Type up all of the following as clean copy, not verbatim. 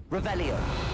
Revelio.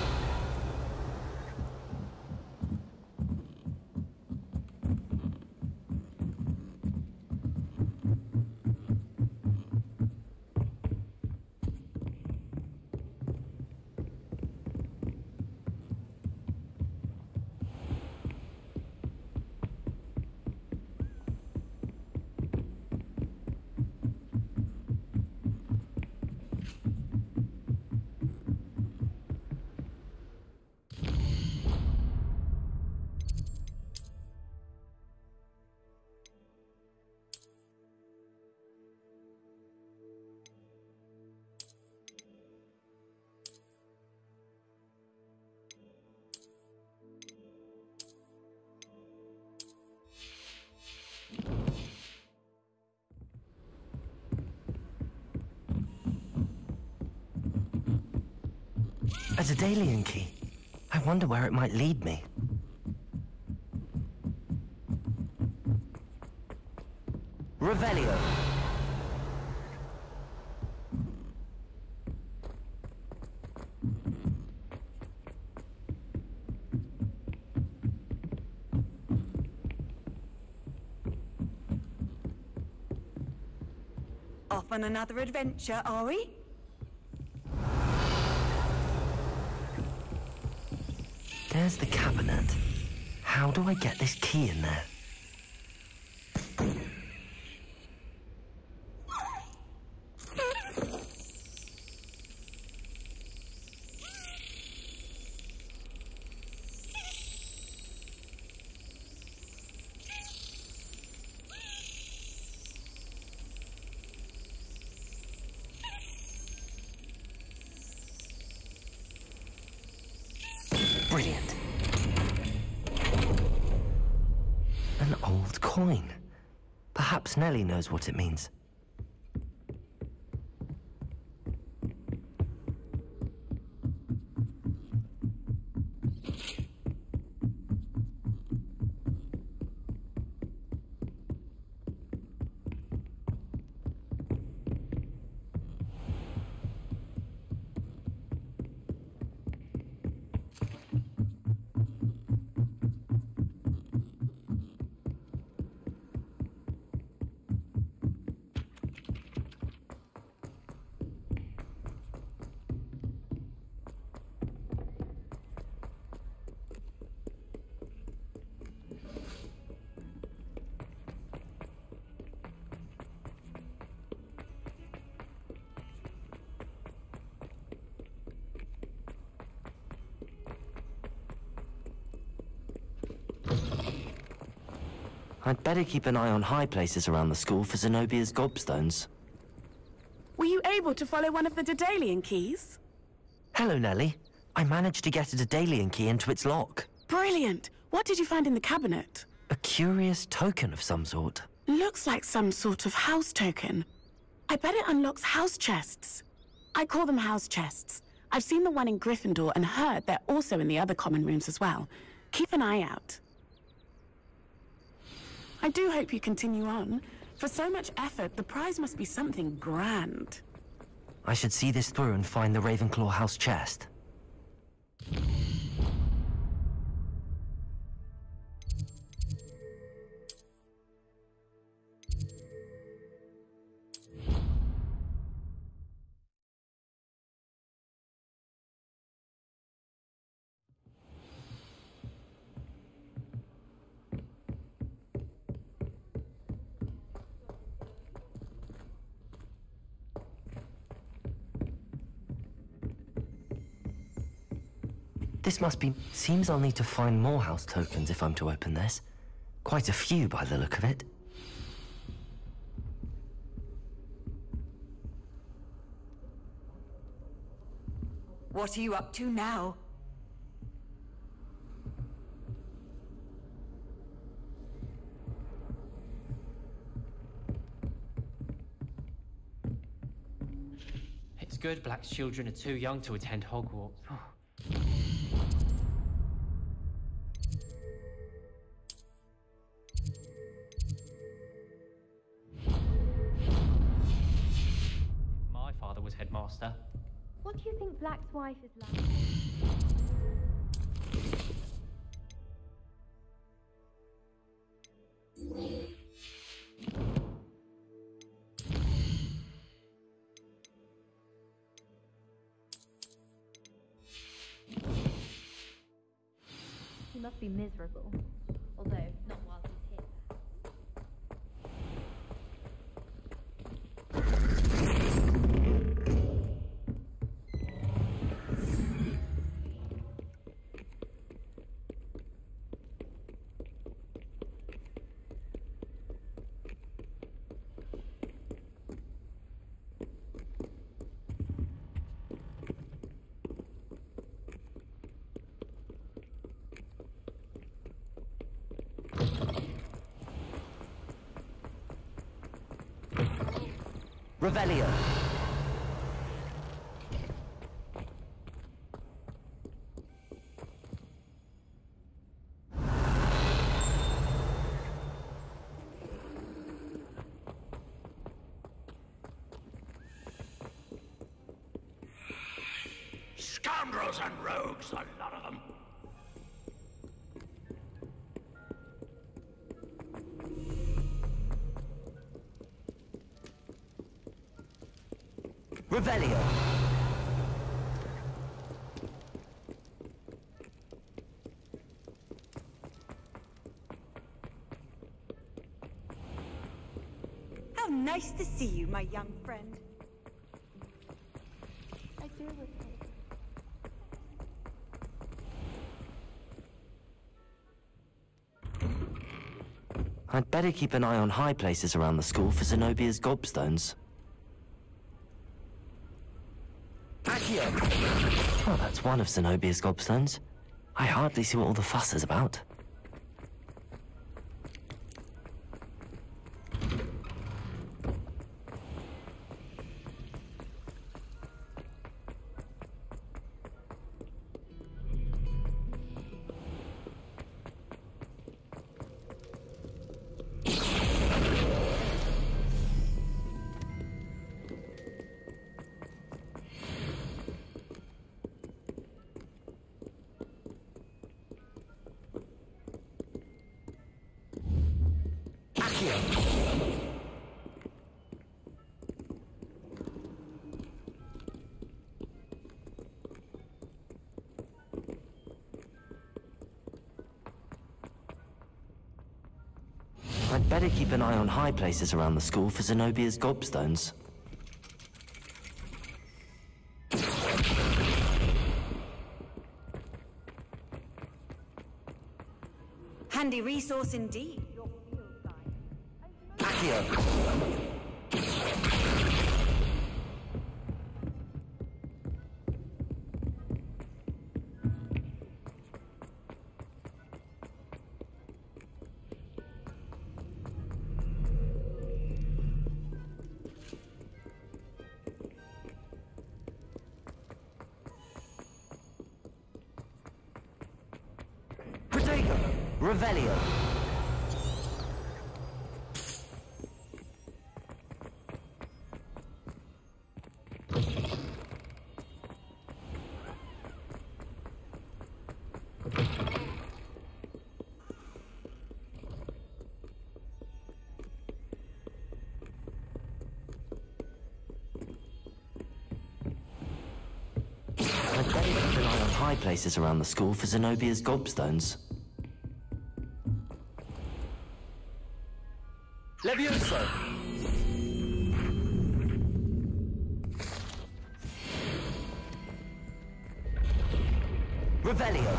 A Daedalian key. I wonder where it might lead me. Revelio. Off on another adventure, are we? There's the cabinet. How do I get this key in there? Brilliant. An old coin. Perhaps Nellie knows what it means. I'd better keep an eye on high places around the school for Zenobia's gobstones. Were you able to follow one of the Daedalian keys? Hello, Nellie. I managed to get a Daedalian key into its lock. Brilliant! What did you find in the cabinet? A curious token of some sort. Looks like some sort of house token. I bet it unlocks house chests. I call them house chests. I've seen the one in Gryffindor and heard they're also in the other common rooms as well. Keep an eye out. I do hope you continue on. For so much effort, the prize must be something grand. I should see this through and find the Ravenclaw house chest. This must be... Seems I'll need to find more house tokens if I'm to open this. Quite a few by the look of it. What are you up to now? It's good Black's children are too young to attend Hogwarts. My father was headmaster. What do you think Black's wife is like? He must be miserable, although not while he's here. Revelio. Scoundrels and rogues, a lot of them. Revelio. How nice to see you, my young friend. I do with him. I'd better keep an eye on high places around the school for Zenobia's gobstones. Accio! Well, that's one of Zenobia's gobstones. I hardly see what all the fuss is about. I'd better keep an eye on high places around the school for Zenobia's gobstones. Handy resource indeed. Accio! Revelio. I'd better keep an eye on high places around the school for Zenobia's gobstones. Levioso! Revelio!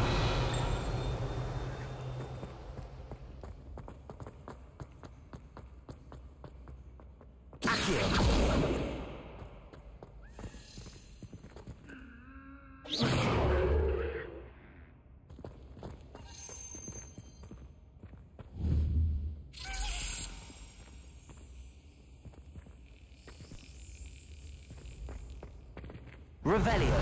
Accio! Revelio.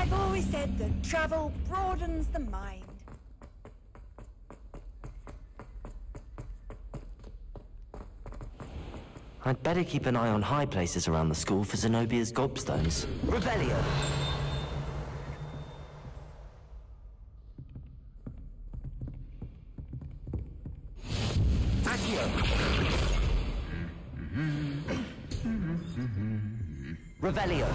I've always said that travel broadens the mind. I'd better keep an eye on high places around the school for Zenobia's gobstones. Revelio! Accio! Revelio!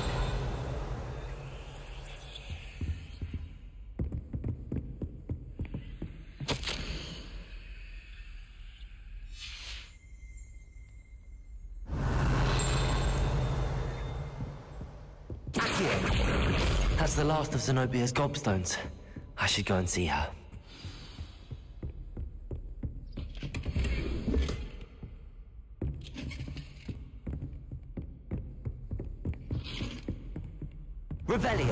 That's the last of Zenobia's gobstones. I should go and see her. Revelio!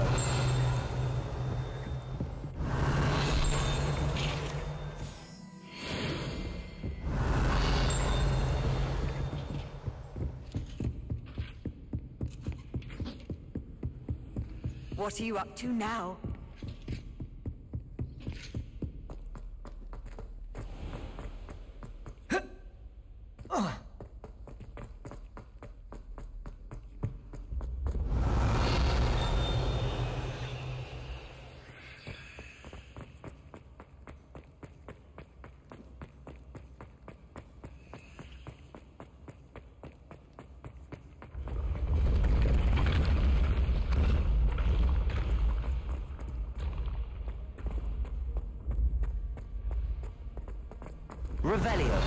What are you up to now? Revelio.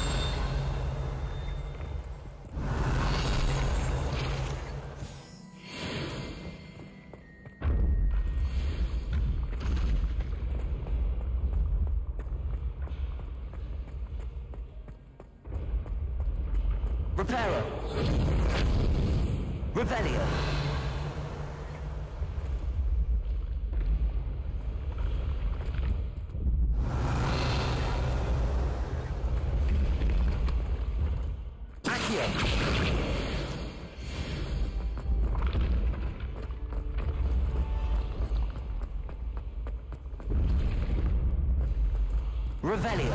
Reparo. Revelio. Revelio.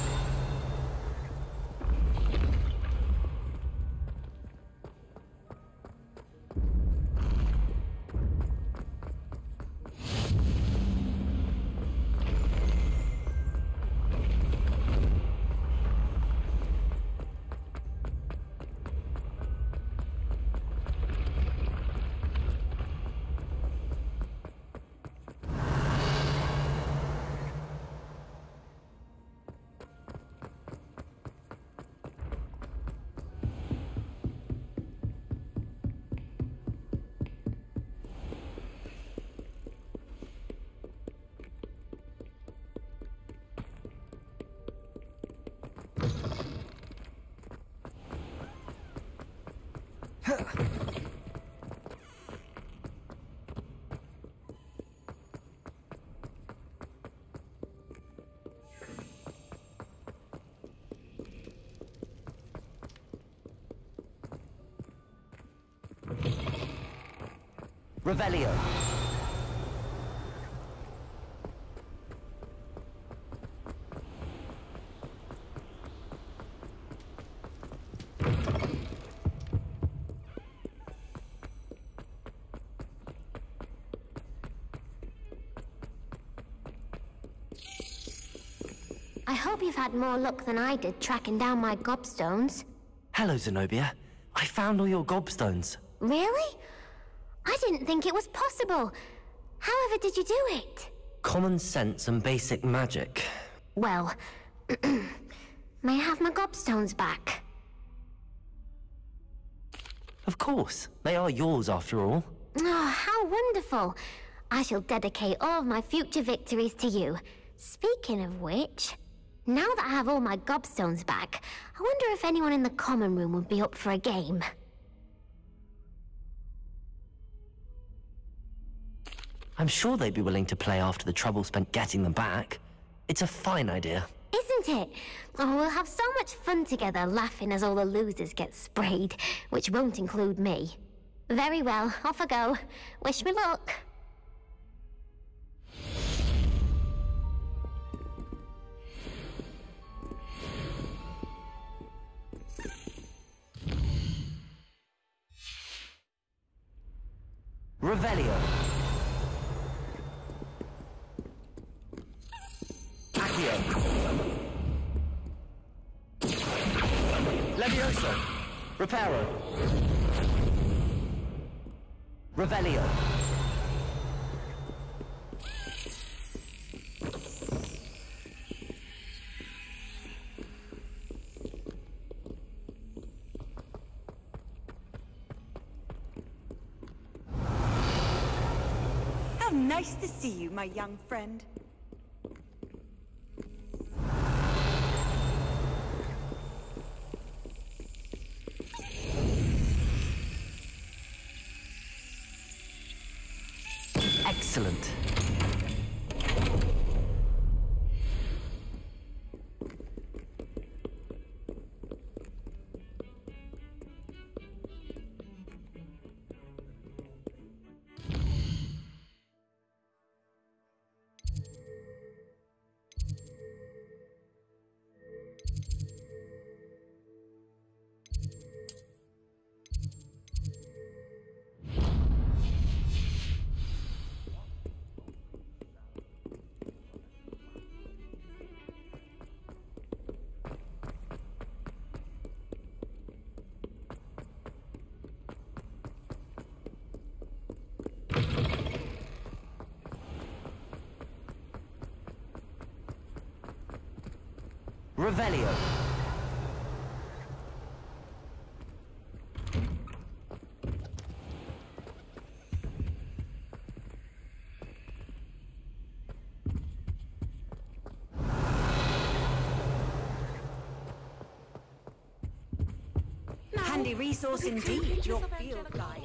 Revelio. I hope you've had more luck than I did tracking down my gobstones. Hello, Zenobia. I found all your gobstones. Really? I didn't think it was possible. However did you do it? Common sense and basic magic. Well, may I have my gobstones back? Of course. They are yours after all. Oh, how wonderful. I shall dedicate all of my future victories to you. Speaking of which, now that I have all my gobstones back, I wonder if anyone in the common room would be up for a game. I'm sure they'd be willing to play after the trouble spent getting them back. It's a fine idea. Isn't it? Oh, we'll have so much fun together laughing as all the losers get sprayed, which won't include me. Very well, off I go. Wish me luck. Revelio. Accio. Levioso. Reparo. Revelio. How nice to see you, my young friend. Excellent. Revelio. Handy resource indeed, your field guide.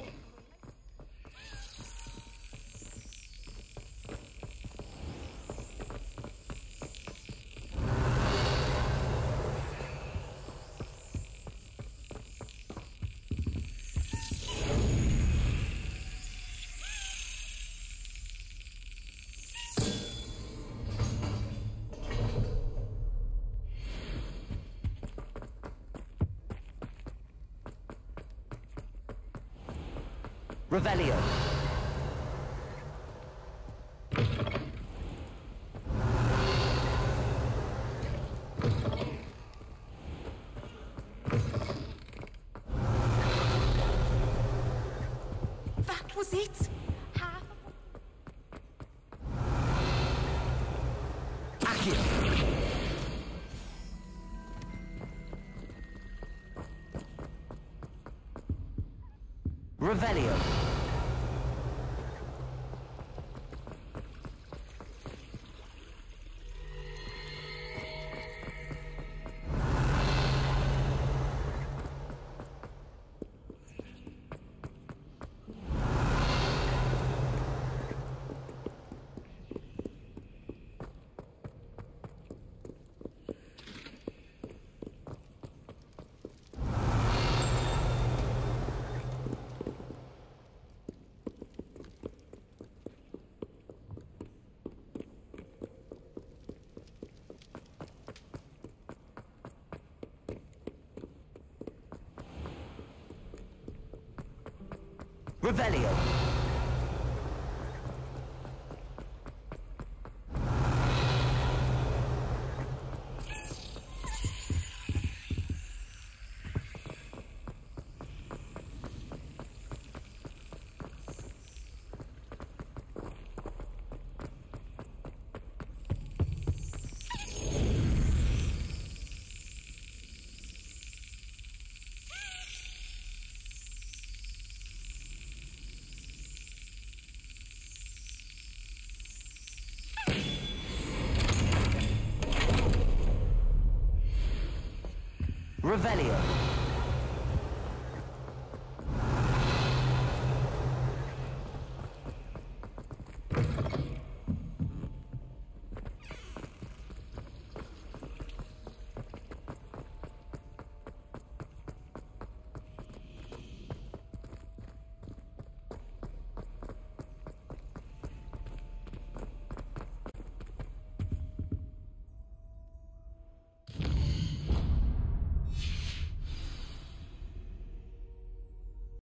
Revelio. That was it? Accio. Revelio. Revelio. Revelio.